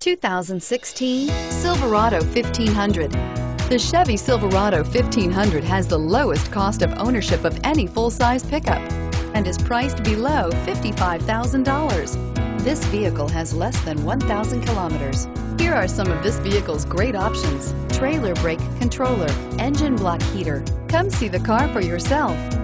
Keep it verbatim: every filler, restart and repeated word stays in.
two thousand sixteen Silverado fifteen hundred. The Chevy Silverado fifteen hundred has the lowest cost of ownership of any full-size pickup and is priced below fifty-five thousand dollars. This vehicle has less than one thousand kilometers. Here are some of this vehicle's great options: trailer brake controller, engine block heater. Come see the car for yourself.